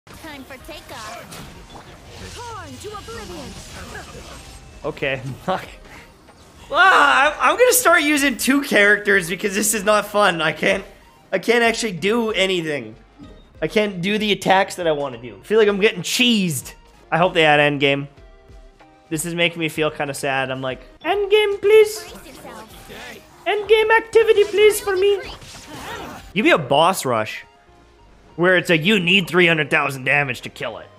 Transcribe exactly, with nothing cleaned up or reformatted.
Time for takeoff. Torn to oblivion. Okay. ah, I'm gonna start using two characters because this is not fun. I can't. I can't actually do anything. I can't do the attacks that I want to do. I feel like I'm getting cheesed. I hope they add Endgame. This is making me feel kind of sad. I'm like, Endgame, please. Endgame activity, please, for me. Give me a boss rush. Where it's a, you need three hundred thousand damage to kill it.